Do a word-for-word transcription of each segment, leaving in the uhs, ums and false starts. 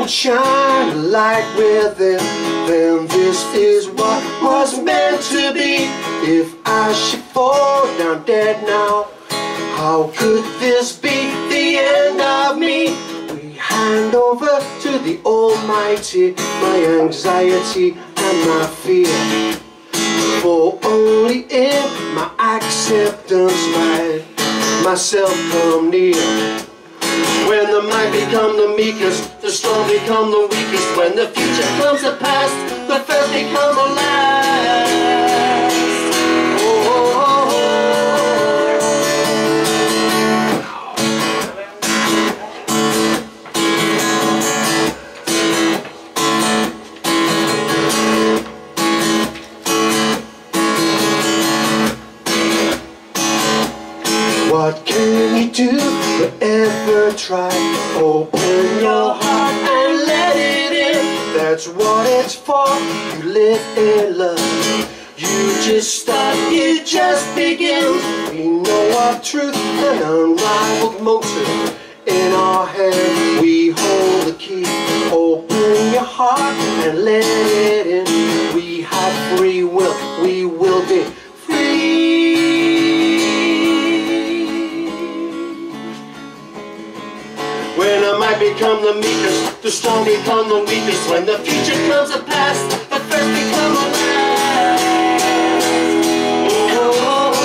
shine a light within, then this is what was meant to be. If I should fall down dead now, how could this be the end of me? We hand over to the Almighty my anxiety and my fear, for only in my acceptance might myself come near. When the might become the meekest, the strong become the weakest. When the future comes to past, the first become the last. Oh, oh, oh, what can you do but ever try? Open your heart and let it in. That's what it's for. You live in love. You just start, you just begin. We know our truth and unrivaled motive. In our hand we hold the key. Open your heart and let it in. We have free will, we will be when I might become the meekest, the strong become the weakest. When the future comes to pass, the first become the last. Oh, oh,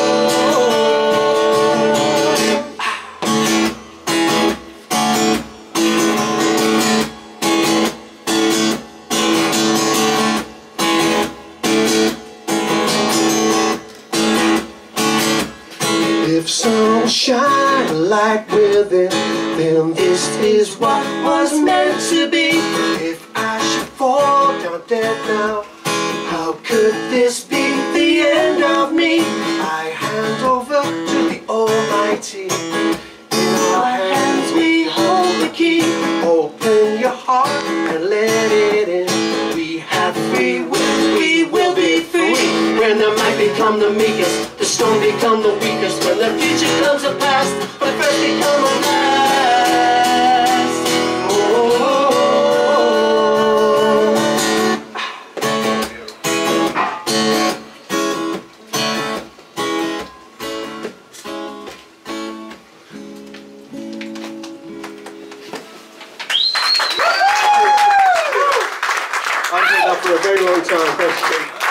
oh. If sun shine a light within, then this is what was meant to be. If I should fall down dead now, how could this be the end of me? I hand over to the Almighty. In our hands we hold the key. Open your heart and let it in. We have free will, we will be free. When the might become the meekest, the strong become the weakest. When the future comes to pass, the first become the last. I've been up for a very long time. Thank you.